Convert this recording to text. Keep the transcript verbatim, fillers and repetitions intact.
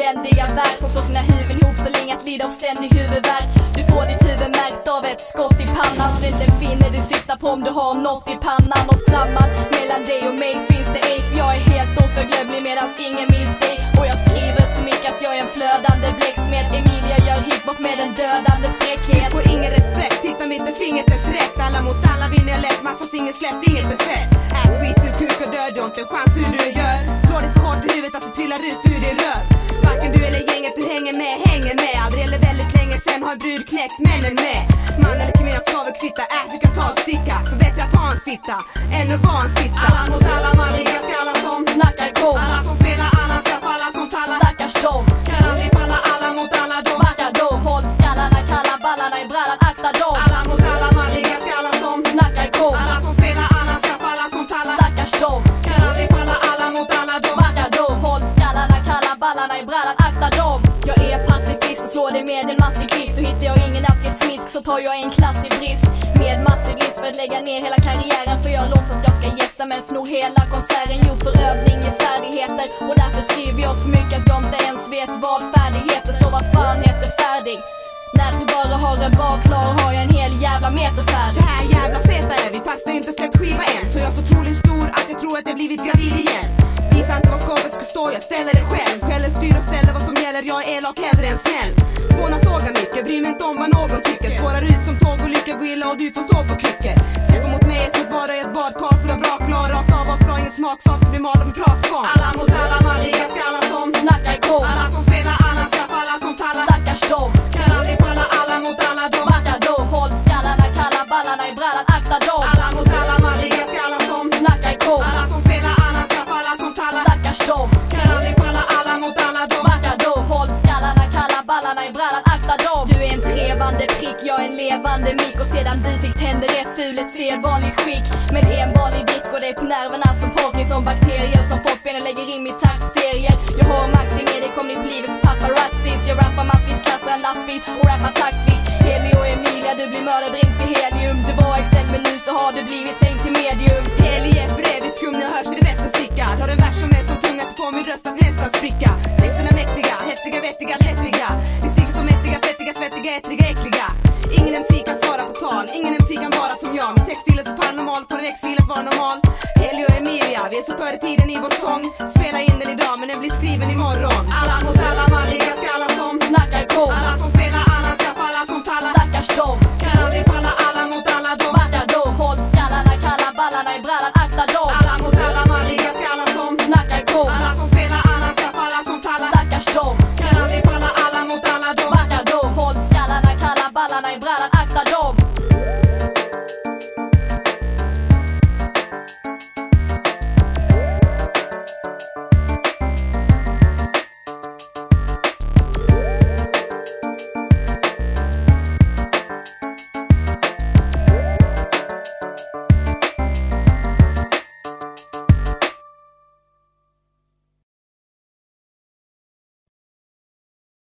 ständiga verk som slår sina huvuden ihop så länge att lida av ständig huvudvärk. Du får ditt huvud märkt av ett skott i pannan, så inte finner du syftar på om du har något i pannan. Något samband mellan dig och mig finns det ej, för jag är helt oförglömlig medans ingen minns dig. Och jag skriver så mycket att jag är en flödande bläcksmed. Emilia gör hiphop med en dödande fräckhet. Får ingen respekt, titta mitt är fingret är sträckt. Alla mot alla vinner jag lätt, massa singel släppt, inget är fett. Ät skit, sug kuk och död, du har inte en chans hur du gör. Slår dig så hårt i huvudet att du trillar ut ur din röv. Varken du eller gänget du hänger med, hänger med. Aldrig eller väldigt länge sen har en brud knäckt männen med. Man eller kvinna ska väl kvitta, ät du kan ta och sticka. För bättre att ha en fitta, än att vara en fitta. Alla mot alla, man ligga skallar som snackar kom. Alla som spelar, alla ska falla som tallar. Stackars dom, kan aldrig falla, alla mot alla dom. backa dom, håll skallarna, kalla ballarna i brallan, akta dom. Alla mot alla, man ligga skallar som snackar kom. Alla som spelar, alla ska falla som tallar. Stackars dom, kan aldrig falla, alla mot alla dom. backa dom, håll skallarna, kalla ballarna i brallan, akta dom. Jag är pacifist och slår dig med en massiv kvist. Då hittar jag ingen alkismisk så tar jag en klass i brist. Med massiv list för att lägga ner hela karriären. För jag låtsas att jag ska gästa men snor hela konserten. Jo, för övning ger färdigheter. Och därför skriver jag så mycket att jag inte ens vet vad färdigheter. Så vad fan heter färdig? När du bara har en bar klar har jag en hel jävla meter färdig. Så här jävla feta är vi fast jag inte släppt skiva än. Så jag är så troligt stor att jag tror att jag blivit gravid igen. Visa inte vad skapet ska stå, jag ställer det själv. Skäller, styr och ställer vad som gäller, jag är elak hellre än snäll. Spåna sågar mitt, jag bryr mig inte om vad någon tycker. Spårar ut som tåg och lycka gå illa och du får stå på kryckor. Släppa mot mig är som att vara i ett badkar för en bra klar. Rakt av oss, bra ingen smaksak, blir malad med pratkvarn. Alla mot alla, man ligga skallar som snackar kom. Alla som spelar, alla ska falla som tallar. Stackars dom, kan aldrig falla, alla mot alla dom. backa dom, håll skallarna, kalla ballarna i brallan, akta dom. Alla mot alla, man ligga skallar som snackar kom. Alla som spelar, alla ska falla som tallar. Stackars dom, kan aldrig falla, alla mot alla dom. backa dom, håll skallarna, kalla ballarna i brallan, akta dom. Du är en trevande prick, jag är en levande mick. Och sedan du fick tänder är ful ett sedvanligt skick. Med en vanlig dick går det på nerverna som Parkinson bakterier. Som popbenen lägger in mitt taktserier. Jag har makt i med det kom i livets paparazzis. Jag rappar massvis, kastar en lastbil och rappar taktvis. Helio och Emilia, du blir mördad dränkt i helium. Du var excel men nu så har du blivit sänkt till medium. Helig är för evigt skum, när jag hörs i det bästa stickar. Har en vers som är så tung att du får min röst att nästan spricka. Texterna mäktiga, häftiga, vettiga, lättriga. Vi sticker som mäktiga, fettiga, svettiga, ättriga, äckliga. Ingen M C kan svara på tal, ingen M C kan vara som jag. Min textil är så paranormal, får en ex-fil att vara normal. Helio och Emilia, vi är så före tiden i vår sång. Spela in den idag men den blir skriven imorgon. Alla mot